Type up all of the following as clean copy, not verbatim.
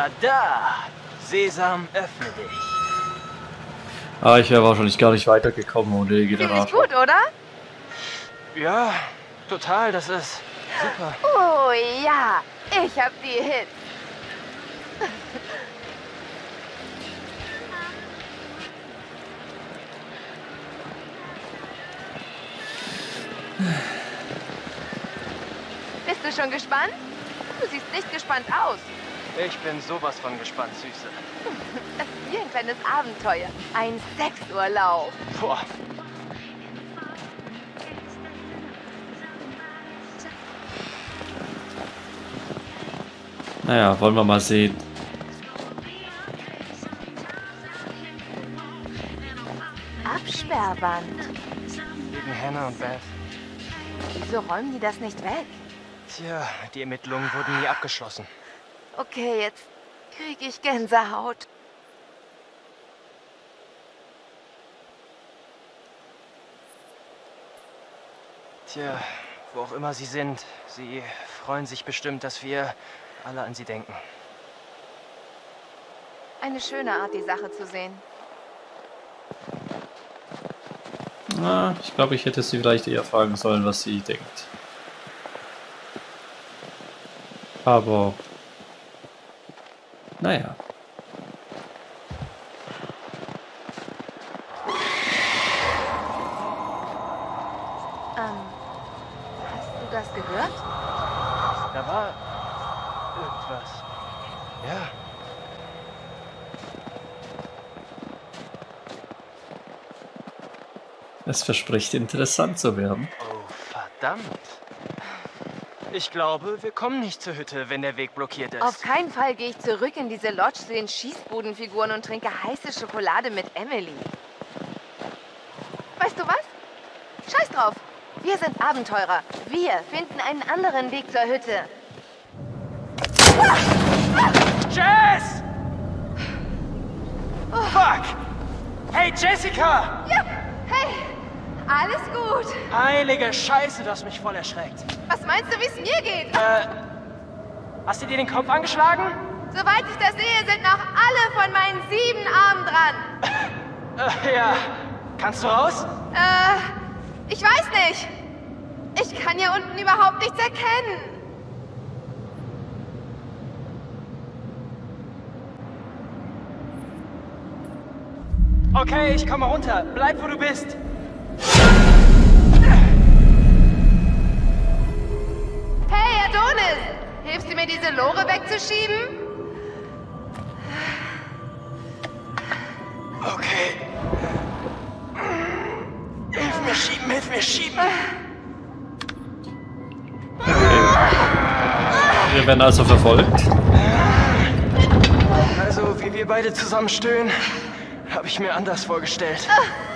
Tada! Sesam, öffne dich. Ah, ich wäre wahrscheinlich gar nicht weitergekommen ohne den Ziemlich Generator. gut, oder? Ja, total, das ist super. Oh ja, ich hab die Hits. Bist du schon gespannt? Du siehst nicht gespannt aus. Ich bin sowas von gespannt, Süße. Das ist wie ein kleines Abenteuer. Ein Sexurlaub. Boah, Naja, wollen wir mal sehen. Absperrband. wegen Hannah und Beth. Wieso räumen die das nicht weg? Tja, die Ermittlungen wurden nie abgeschlossen. Okay, jetzt kriege ich Gänsehaut. Tja, wo auch immer sie sind, sie freuen sich bestimmt, dass wir alle an sie denken. Eine schöne Art, die Sache zu sehen. Na, ich glaube, ich hätte sie vielleicht eher fragen sollen, was sie denkt. Aber... Naja. Hast du das gehört? Da war irgendwas. Ja. Es verspricht interessant zu werden. Oh, verdammt. Ich glaube, wir kommen nicht zur Hütte, wenn der Weg blockiert ist. Auf keinen Fall gehe ich zurück in diese Lodge zu den Schießbudenfiguren und trinke heiße Schokolade mit Emily. Weißt du was? Scheiß drauf. Wir sind Abenteurer. Wir finden einen anderen Weg zur Hütte. Jess! Fuck! Hey, Jessica! Ja, hey, alles gut. Heilige Scheiße, du hast mich voll erschreckt. Was meinst du, wie es mir geht? Hast du dir den Kopf angeschlagen? Soweit ich das sehe, sind noch alle von meinen 7 Armen dran. Ja. Kannst du raus? Ich weiß nicht. Ich kann hier unten überhaupt nichts erkennen. Okay, ich komme runter. Bleib, wo du bist. Hey, Adonis! Hilfst du mir, diese Lore wegzuschieben? Okay. Hilf mir schieben. Wir werden also verfolgt. Also, wie wir beide zusammen stöhnen, habe ich mir anders vorgestellt.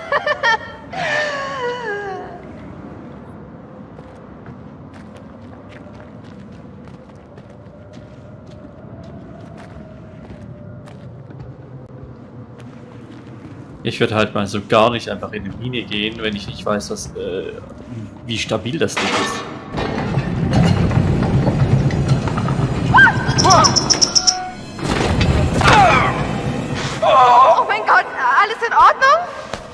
Ich würde halt mal so gar nicht einfach in die Mine gehen, wenn ich nicht weiß, was, wie stabil das Ding ist. Oh mein Gott, alles in Ordnung?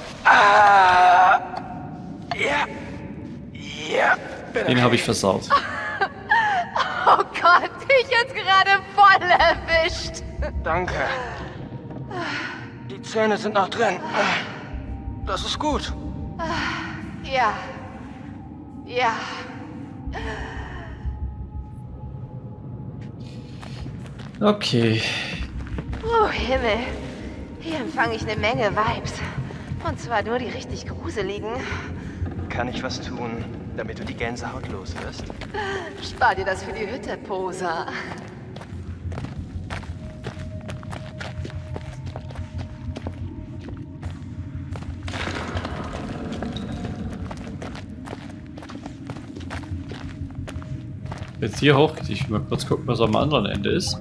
Ja. Den habe ich versaut. Oh Gott, ich jetzt gerade voll erwischt. Danke. Die Zähne sind noch drin. Das ist gut. Ja. Ja. Okay. Oh Himmel. Hier empfange ich eine Menge Vibes. Und zwar nur die richtig gruseligen. Kann ich was tun, damit du die Gänsehaut los wirst? Spar dir das für die Hütte, Poser. Jetzt hier hoch. Ich will mal kurz gucken, was am anderen Ende ist.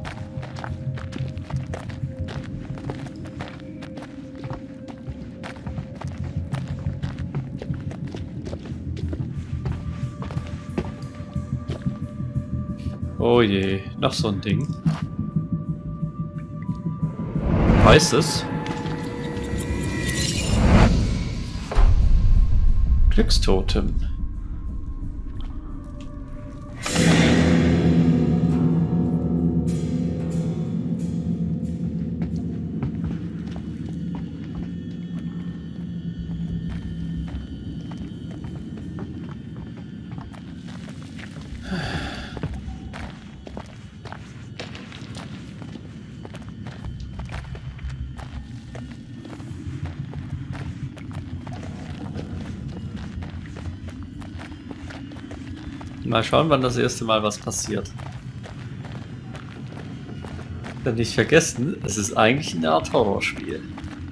Oh je, noch so ein Ding. heißt es? Glückstotem. Mal schauen, wann das erste Mal was passiert. Denn nicht vergessen, es ist eigentlich eine Art Horrorspiel.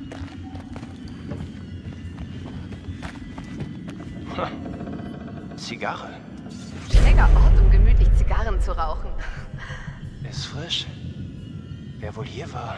Zigarre. Schräger Ort, um gemütlich Zigarren zu rauchen. Ist frisch. Wer wohl hier war?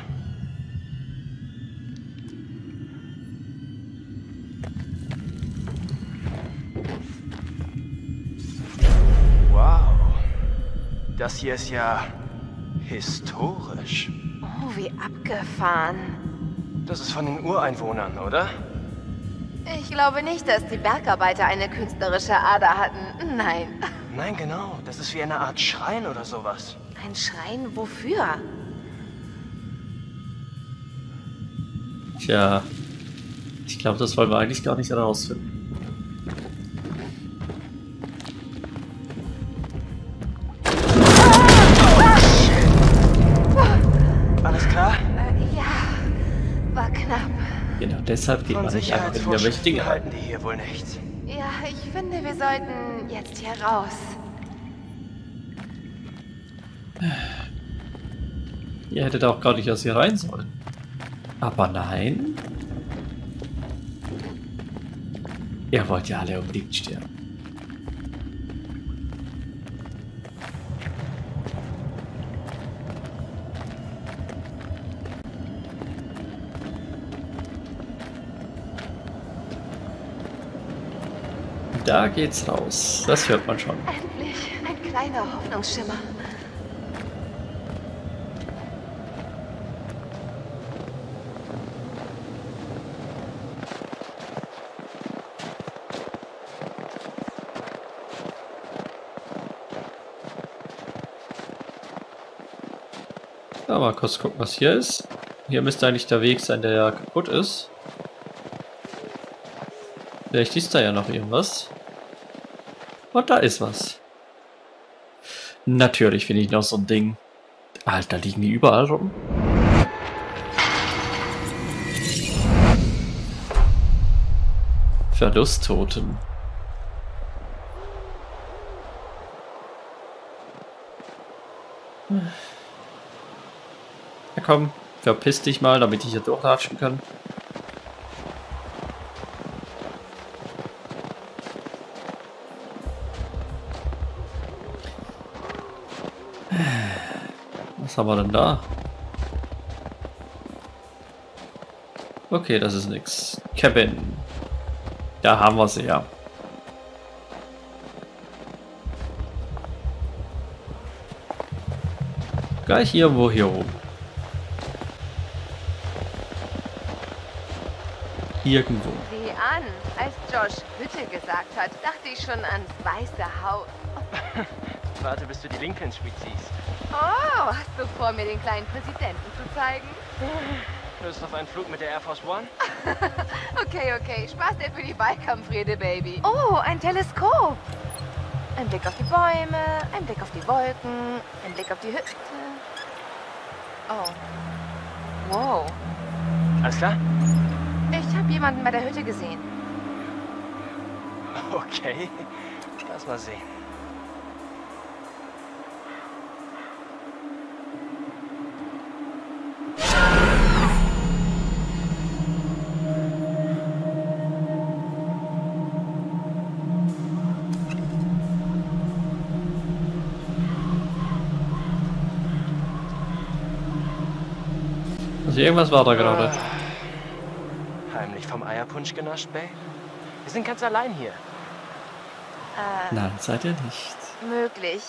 Wow. Das hier ist ja historisch. Oh, wie abgefahren. Das ist von den Ureinwohnern, oder? Ich glaube nicht, dass die Bergarbeiter eine künstlerische Ader hatten. Nein. Nein, genau. Das ist wie eine Art Schrein oder sowas. Ein Schrein wofür? Tja, ich glaube, das wollen wir eigentlich gar nicht herausfinden. Alles klar? Ja, war knapp. Genau, deshalb geht Von man nicht einfach in irgendwelche Dinge Sicherheitsvorschriften halten. halten die hier wohl nichts. Ja, ich finde, wir sollten jetzt hier raus. Ihr hättet auch gar nicht aus hier rein sollen. Aber nein. Ihr wollt ja alle unbedingt sterben. Da geht's raus. Das hört man schon. Endlich ein kleiner Hoffnungsschimmer. Ja, mal kurz gucken, was hier ist. Hier müsste eigentlich der Weg sein, der ja kaputt ist. Vielleicht ist da ja noch irgendwas. Und da ist was. Natürlich finde ich noch so ein Ding. Alter, liegen die überall rum? Verlusttotem. Ja komm, verpiss dich mal, damit ich hier durchlatschen kann. Was haben wir denn da? Okay, das ist nix. Cabin. Da haben wir sie ja. Gleich irgendwo hier oben. Irgendwo. Sieh an, als Josh Hütte gesagt hat, dachte ich schon ans Weiße Haus. Warte, bis du die Lincoln Street siehst. Oh, hast du vor, mir den kleinen Präsidenten zu zeigen? Lust auf einen Flug mit der Air Force One? Okay, okay. Spaß dir für die Wahlkampfrede, Baby. Oh, ein Teleskop. Ein Blick auf die Bäume, ein Blick auf die Wolken, ein Blick auf die Hütte. Oh. Wow. Alles klar? Ich habe jemanden bei der Hütte gesehen. Okay. Lass mal sehen. Also irgendwas war da gerade. Heimlich vom Eierpunsch genascht, Babe? Wir sind ganz allein hier. Nein, seid ihr nicht. Möglich.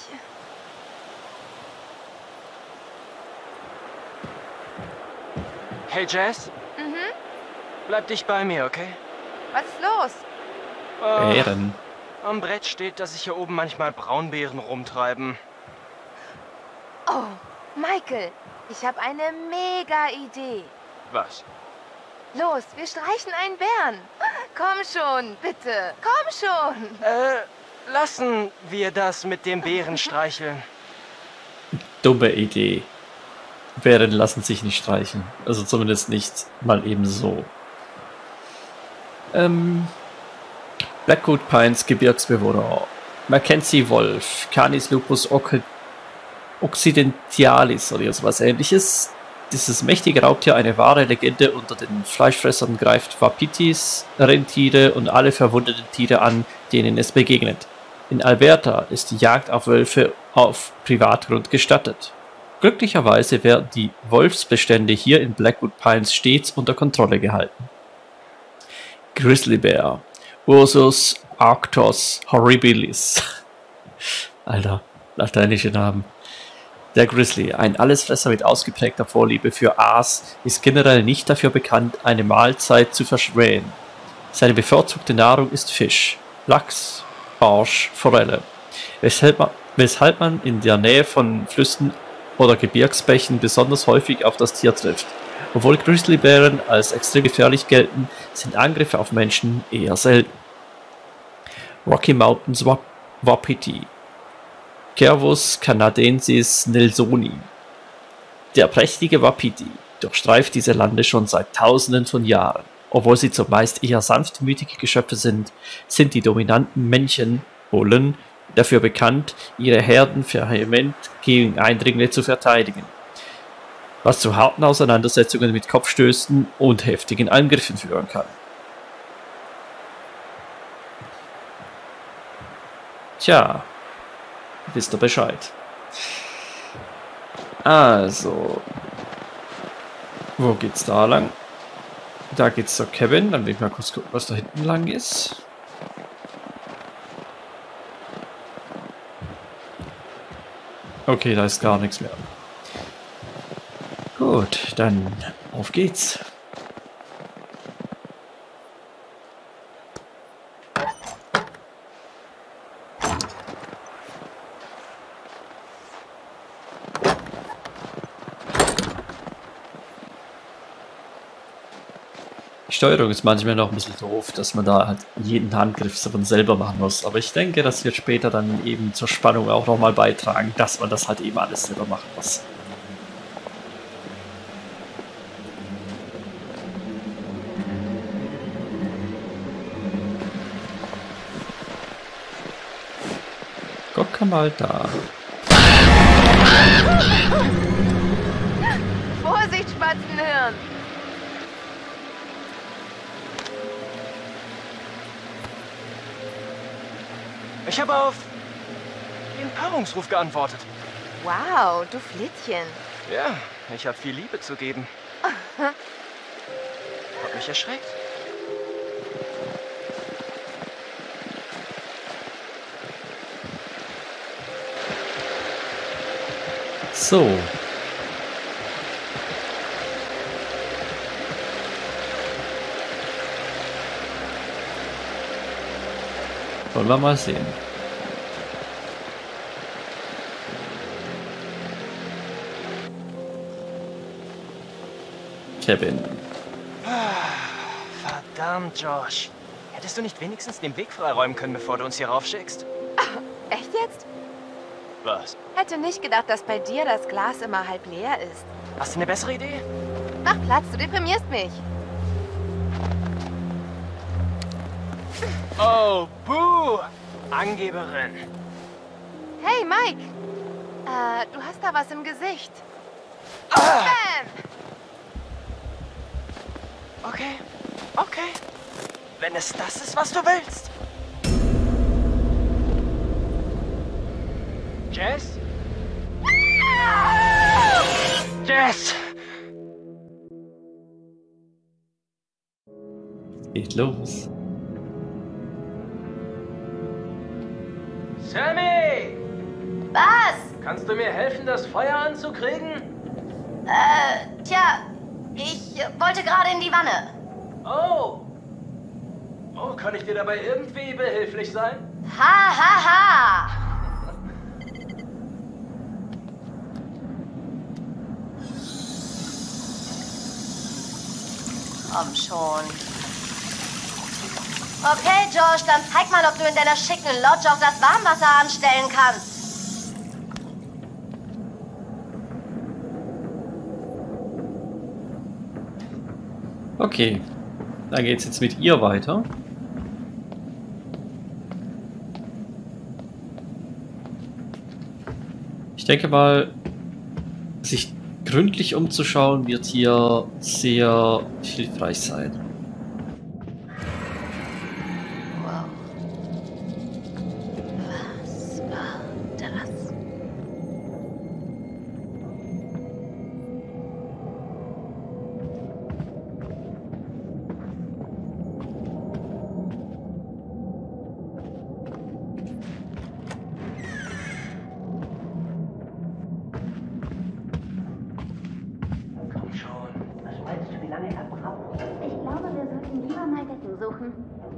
Hey, Jess? Bleib dich bei mir, okay? Was ist los? Bären. Am Brett steht, dass sich hier oben manchmal Braunbären rumtreiben. Oh, Michael, ich habe eine mega Idee. Was? Los, wir streichen einen Bären. Komm schon, bitte. Komm schon. Lassen wir das mit dem Bären streicheln. Dumme Idee. Bären lassen sich nicht streichen. Also zumindest nicht mal eben so. Blackwood Pines Gebirgsbewohner. Mackenzie Wolf. Canis lupus occidentalis oder sowas ähnliches. Dieses mächtige Raubtier, eine wahre Legende unter den Fleischfressern, greift Wapitis, Rentiere und alle verwundeten Tiere an, denen es begegnet. In Alberta ist die Jagd auf Wölfe auf Privatgrund gestattet. Glücklicherweise werden die Wolfsbestände hier in Blackwood Pines stets unter Kontrolle gehalten. Grizzlybär. Ursus arctos horribilis. Alter, lateinische Namen. Der Grizzly, ein Allesfresser mit ausgeprägter Vorliebe für Aas, ist generell nicht dafür bekannt, eine Mahlzeit zu verschmähen. Seine bevorzugte Nahrung ist Fisch, Lachs, Barsch, Forelle, weshalb man in der Nähe von Flüssen oder Gebirgsbächen besonders häufig auf das Tier trifft. Obwohl Grizzlybären als extrem gefährlich gelten, sind Angriffe auf Menschen eher selten. Rocky Mountains Wapiti. Cervus canadensis nelsoni. Der prächtige Wapiti durchstreift diese Lande schon seit Tausenden von Jahren. Obwohl sie zumeist eher sanftmütige Geschöpfe sind, sind die dominanten Männchen, Bullen, dafür bekannt, ihre Herden vehement gegen Eindringlinge zu verteidigen, was zu harten Auseinandersetzungen mit Kopfstößen und heftigen Angriffen führen kann. Tja, wisst ihr Bescheid. Also, wo geht's da lang? Da geht's zur Cabin, dann will ich mal kurz gucken, was da hinten lang ist. Okay, da ist gar nichts mehr. Gut, dann auf geht's. Die Steuerung ist manchmal noch ein bisschen doof, dass man da halt jeden Handgriff von selber machen muss. Aber ich denke, das wird später dann eben zur Spannung auch nochmal beitragen, dass man das halt eben alles selber machen muss. Guck mal da. Vorsicht, Spatzenhirn. Ich habe auf den Paarungsruf geantwortet. Wow, du Flittchen. Ja, ich habe viel Liebe zu geben. Hat mich erschreckt. So. Wollen wir mal sehen. Kevin. Verdammt, Josh. Hättest du nicht wenigstens den Weg freiräumen können, bevor du uns hier raufschickst? Echt jetzt? Was? Hätte nicht gedacht, dass bei dir das Glas immer halb leer ist. Hast du eine bessere Idee? Mach Platz, du deprimierst mich. Oh, buh! Angeberin. Hey, Mike. Du hast da was im Gesicht. Ah! Bam! Okay, okay. Wenn es das ist, was du willst. Jess? Jess! Geht los. Sammy! Was? Kannst du mir helfen, das Feuer anzukriegen? Tja, Ich wollte gerade in die Wanne. Oh! Oh, kann ich dir dabei irgendwie behilflich sein? Ha, ha, ha! Komm schon. Okay, Josh, dann zeig mal, ob du in deiner schicken Lodge auch das Warmwasser anstellen kannst. Okay, dann geht's jetzt mit ihr weiter. Ich denke mal, sich gründlich umzuschauen wird hier sehr hilfreich sein. Wow. Was war das? Komm schon. Was meinst du, wie lange er braucht? Ich glaube, wir sollten lieber mal Decken suchen.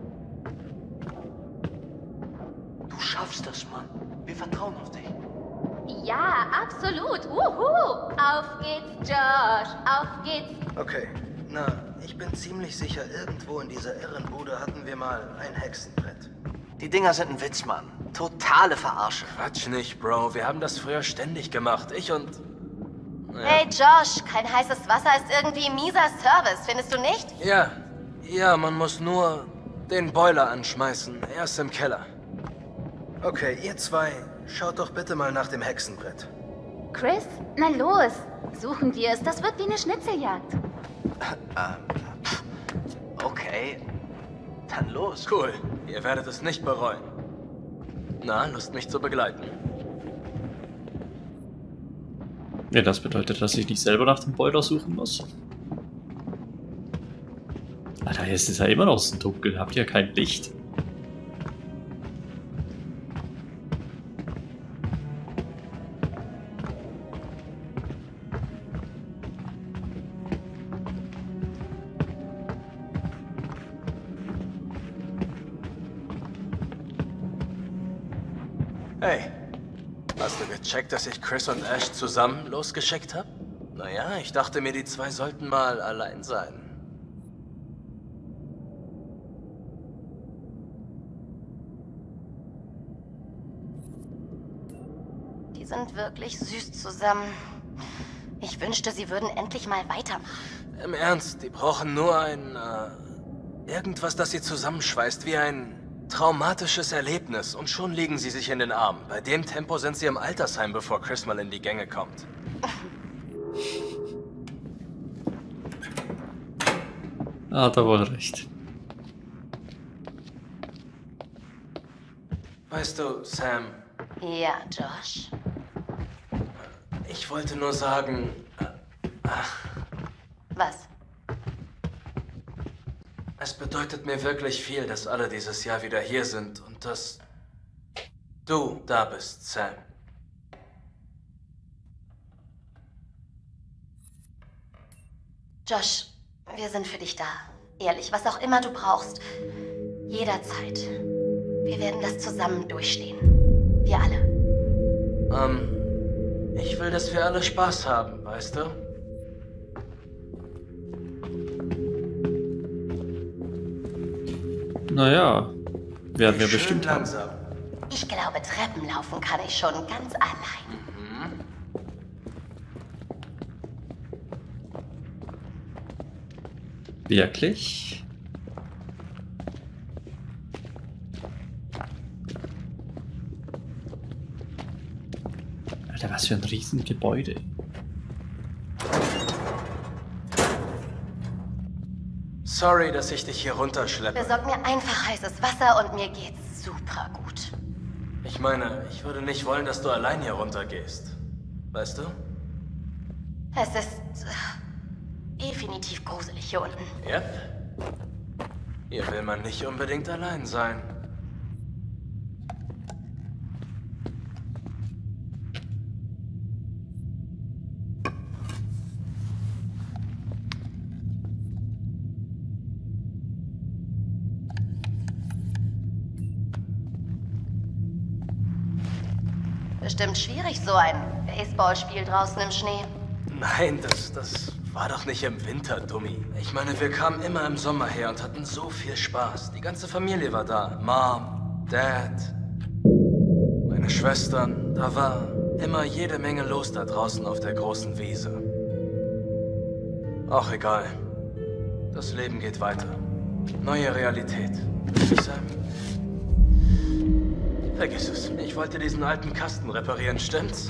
Du schaffst das, Mann. Wir vertrauen auf dich. Ja, absolut. Uhu. Auf geht's, Josh. Auf geht's. Okay, na, ich bin ziemlich sicher, irgendwo in dieser Irrenbude hatten wir mal ein Hexenbrett. Die Dinger sind ein Witz, Mann. Totale Verarsche. Quatsch nicht, Bro. Wir haben das früher ständig gemacht. Ich und... Hey, Josh, kein heißes Wasser ist irgendwie ein mieser Service, findest du nicht? Ja, man muss nur den Boiler anschmeißen. Er ist im Keller. Okay, ihr zwei, schaut doch bitte mal nach dem Hexenbrett. Chris? Na los. Suchen wir es. Das wird wie eine Schnitzeljagd. Okay. Dann los. Cool. Ihr werdet es nicht bereuen. Na, Lust mich zu begleiten? Ja, das bedeutet, dass ich nicht selber nach dem Boiler suchen muss. Alter, jetzt ist ja immer noch so dunkel. Habt ihr kein Licht? Hey, hast du gecheckt, dass ich Chris und Ash zusammen losgeschickt habe? Naja, ich dachte mir, die zwei sollten mal allein sein. Die sind wirklich süß zusammen. Ich wünschte, sie würden endlich mal weitermachen. Im Ernst, die brauchen nur irgendwas, das sie zusammenschweißt, wie ein traumatisches Erlebnis. Und schon liegen sie sich in den Armen. Bei dem Tempo sind sie im Altersheim, bevor Chris mal in die Gänge kommt. Hat er wohl recht. Weißt du, Sam, Ja, Josh. ich wollte nur sagen, Was? es bedeutet mir wirklich viel, dass alle dieses Jahr wieder hier sind und dass du da bist, Sam. Josh, wir sind für dich da. Ehrlich, was auch immer du brauchst. Jederzeit. Wir werden das zusammen durchstehen. Wir alle. Ich will, dass wir alle Spaß haben, weißt du? Naja, werden wir Schön bestimmt haben. langsam. Ich glaube, Treppen laufen kann ich schon ganz allein. Wirklich? Alter, was für ein Riesengebäude. Sorry, dass ich dich hier runterschleppe. Besorg mir einfach heißes Wasser und mir geht's super gut. Ich meine, ich würde nicht wollen, dass du allein hier runtergehst. Weißt du? Es ist definitiv gruselig hier unten. Yep. Hier will man nicht unbedingt allein sein. Bestimmt schwierig, so ein Baseballspiel draußen im Schnee. Nein, das war doch nicht im Winter, Dummi. Ich meine, wir kamen immer im Sommer her und hatten so viel Spaß. Die ganze Familie war da. Mom, Dad, meine Schwestern. Da war immer jede Menge los da draußen auf der großen Wiese. Ach, egal. Das Leben geht weiter. Neue Realität. Würde ich sagen. Vergiss es. Ich wollte diesen alten Kasten reparieren, stimmt's?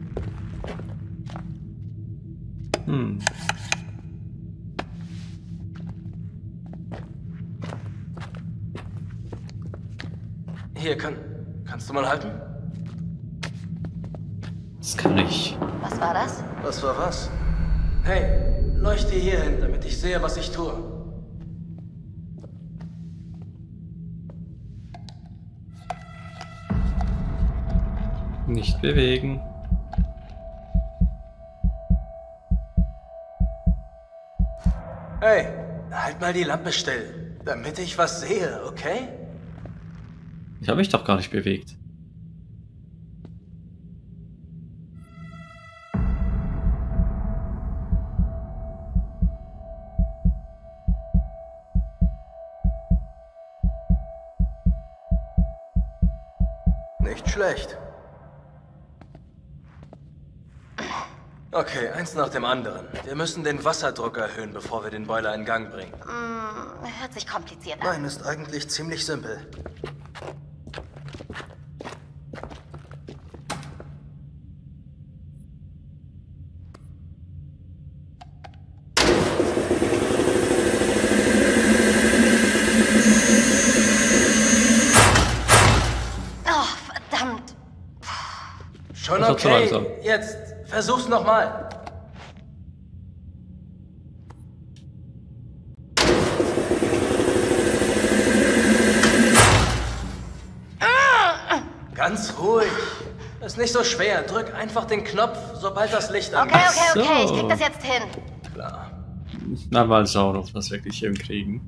Hier, kannst du mal halten? Das kann ich. Was war das? Was war was? Hey, leuchte hier hin, damit ich sehe, was ich tue. Nicht bewegen. Hey, halt mal die Lampe still, damit ich was sehe, okay? Ich habe mich doch gar nicht bewegt. Nicht schlecht. Okay, eins nach dem anderen. Wir müssen den Wasserdruck erhöhen, bevor wir den Boiler in Gang bringen. Hört sich kompliziert an. Nein, ist eigentlich ziemlich simpel. Oh, verdammt. Schon Das war zu okay. langsam. Jetzt versuch's nochmal. Ganz ruhig. Ist nicht so schwer. Drück einfach den Knopf, sobald das Licht an Okay, ist. okay. So. Ich krieg das jetzt hin. Klar. Na, mal schauen, ob wir das wirklich hinkriegen.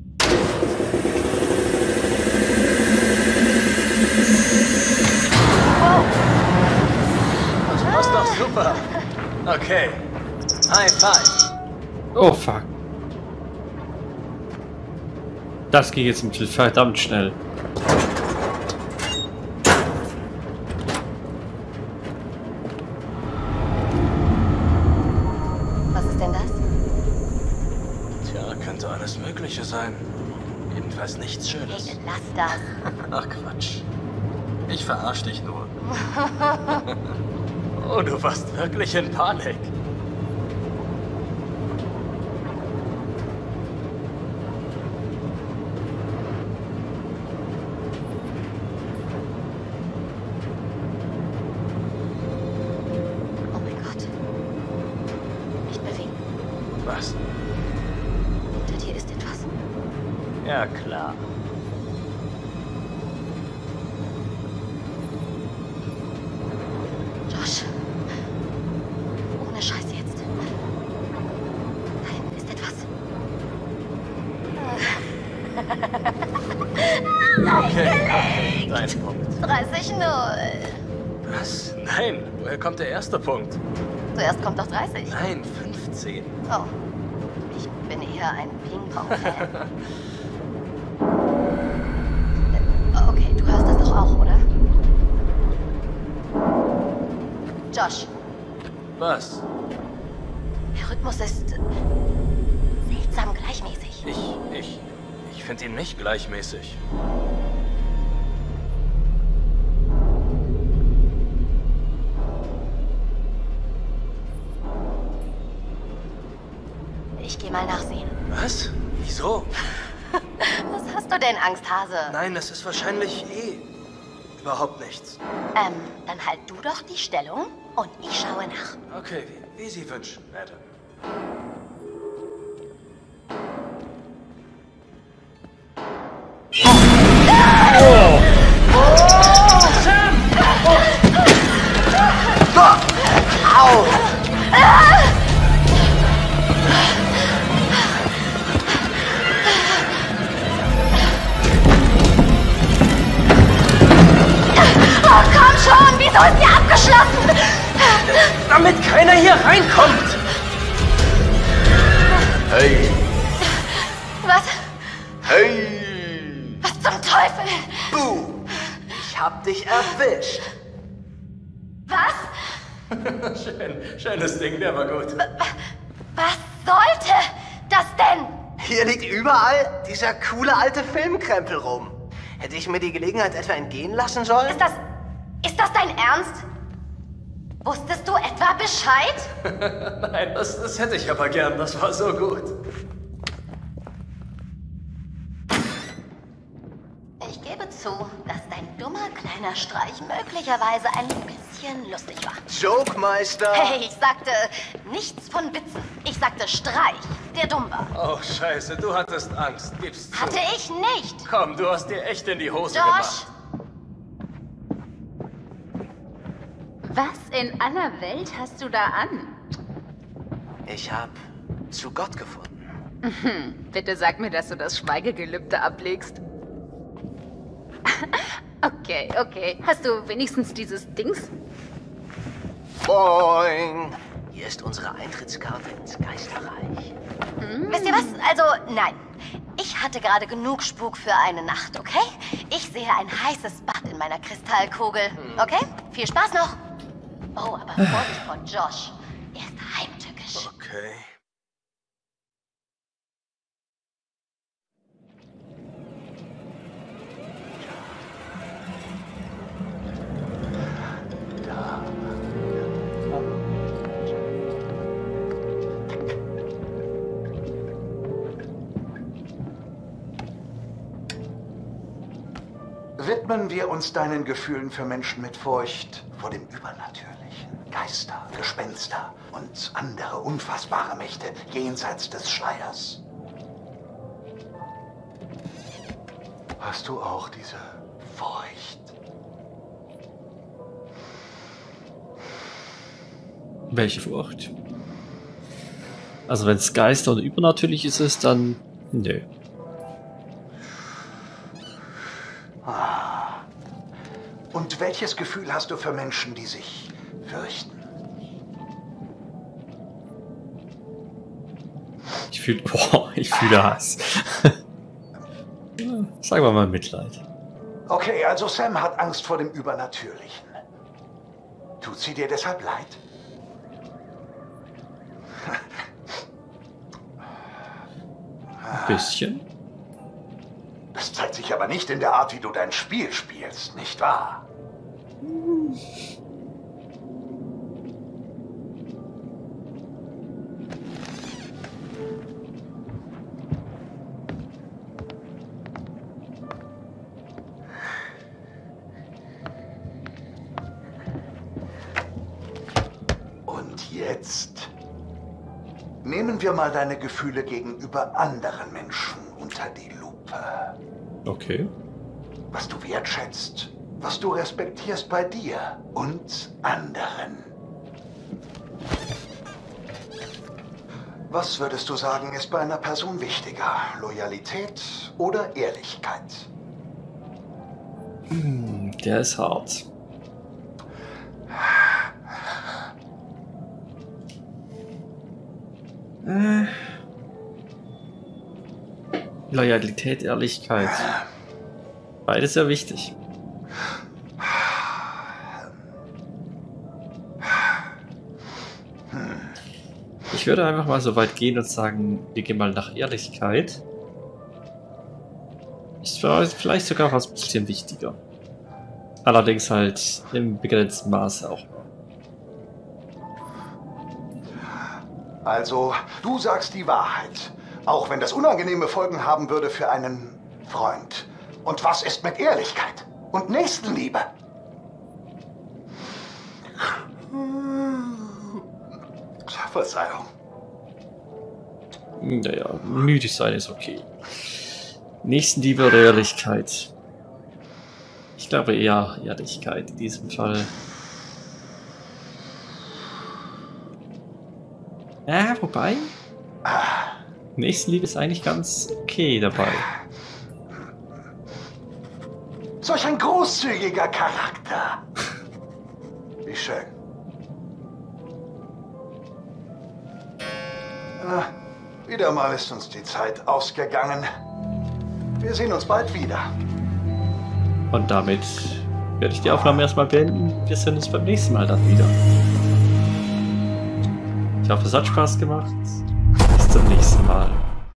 Das passt doch super. Okay. High five. Oh, fuck. Das ging jetzt verdammt schnell. Was ist denn das? Tja, könnte alles Mögliche sein. Jedenfalls nichts Schönes. Lass das. Ach Quatsch. Ich verarsch dich nur. Oh, du warst wirklich in Panik. Oh mein Gott. Nicht bewegen. Was? Hinter dir ist etwas. Ja, klar. Josh. Ohne Scheiß jetzt. Da hinten ist etwas. Okay, dein Punkt. 30-0. Was? Nein, woher kommt der erste Punkt? Zuerst kommt doch 30. Nein, 15. Oh. Ich bin eher ein Ping-Pong-Fan. Okay, du hörst das doch auch, oder? Josh, Was? der Rhythmus ist seltsam gleichmäßig. Ich finde ihn nicht gleichmäßig. Ich gehe mal nachsehen. Was? Wieso? Was hast du denn, Angsthase? Nein, das ist wahrscheinlich überhaupt nichts. Dann halt du doch die Stellung und ich schaue nach. Okay, wie Sie wünschen, Madam. Oh, komm schon! Wieso ist die reinkommt! Hey! Was? Hey! Was zum Teufel? Boom! Ich hab dich erwischt. Was? Schönes Ding, der war gut. Was sollte das denn? Hier liegt überall dieser coole alte Filmkrempel rum. Hätte ich mir die Gelegenheit etwa entgehen lassen sollen? Ist das dein Ernst? Wusstest du etwa Bescheid? Nein, das hätte ich aber gern. Das war so gut. Ich gebe zu, dass dein dummer kleiner Streich möglicherweise ein bisschen lustig war. Jokemeister! Hey, ich sagte nichts von Witzen. Ich sagte Streich, der dumm war. Oh, scheiße, du hattest Angst. Gib's zu. Hatte ich nicht. Komm, du hast dir echt in die Hose Josh, gemacht. Was in aller Welt hast du da an? Ich hab zu Gott gefunden. Bitte sag mir, dass du das Schweigegelübde ablegst. Okay. Hast du wenigstens dieses Dings? Boing! Hier ist unsere Eintrittskarte ins Geisterreich. wisst ihr was? Also, nein. Ich hatte gerade genug Spuk für eine Nacht, okay? Ich sehe ein heißes Bad in meiner Kristallkugel. Okay? Viel Spaß noch. Oh, aber Vorsicht vor Josh. Er ist heimtückisch. Okay. Widmen wir uns deinen Gefühlen für Menschen mit Furcht vor dem Übernatürlichen. Geister, Gespenster und andere unfassbare Mächte jenseits des Schleiers. Hast du auch diese Furcht? Welche Furcht? Also wenn es Geister oder Übernatürliches ist, dann nö. Und welches Gefühl hast du für Menschen, die sich fürchten? Ich fühle Hass. Sagen wir mal Mitleid. Okay, also Sam hat Angst vor dem Übernatürlichen. Tut sie dir deshalb leid? Ein bisschen. Das zeigt sich aber nicht in der Art, wie du dein Spiel spielst, nicht wahr? Und jetzt nehmen wir mal deine Gefühle gegenüber anderen Menschen unter die Lupe. Okay. Was du wertschätzt, was du respektierst bei dir und anderen. Was würdest du sagen, ist bei einer Person wichtiger? Loyalität oder Ehrlichkeit? Der ist hart. Loyalität, Ehrlichkeit. Beides sehr wichtig. Ich würde einfach mal so weit gehen und sagen, wir gehen mal nach Ehrlichkeit. Ist vielleicht sogar was ein bisschen wichtiger. Allerdings halt im begrenzten Maße auch. Also, du sagst die Wahrheit. Auch wenn das unangenehme Folgen haben würde für einen Freund. Und was ist mit Ehrlichkeit und Nächstenliebe? Verzeihung. Naja, müdig sein ist okay. Nächstenliebe oder Ehrlichkeit? Ich glaube eher Ehrlichkeit in diesem Fall. Wobei? Nächstenliebe ist eigentlich ganz okay dabei. Solch ein großzügiger Charakter. Wie schön. Wieder mal ist uns die Zeit ausgegangen. Wir sehen uns bald wieder. Und damit werde ich die Aufnahme erstmal beenden. Wir sehen uns beim nächsten Mal dann wieder. Ich hoffe, es hat Spaß gemacht. Bis zum nächsten Mal.